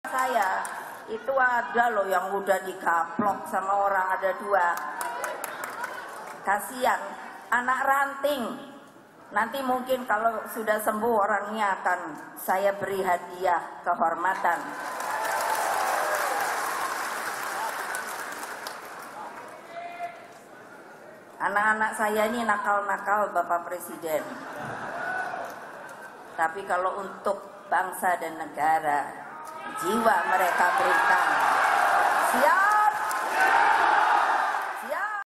Saya itu ada loh yang udah digaplok sama orang, ada 2. Kasihan anak ranting. Nanti mungkin kalau sudah sembuh orangnya akan saya beri hadiah kehormatan. Anak-anak saya ini nakal-nakal Bapak Presiden. Tapi kalau untuk bangsa dan negara, jiwa mereka berikan. Siap?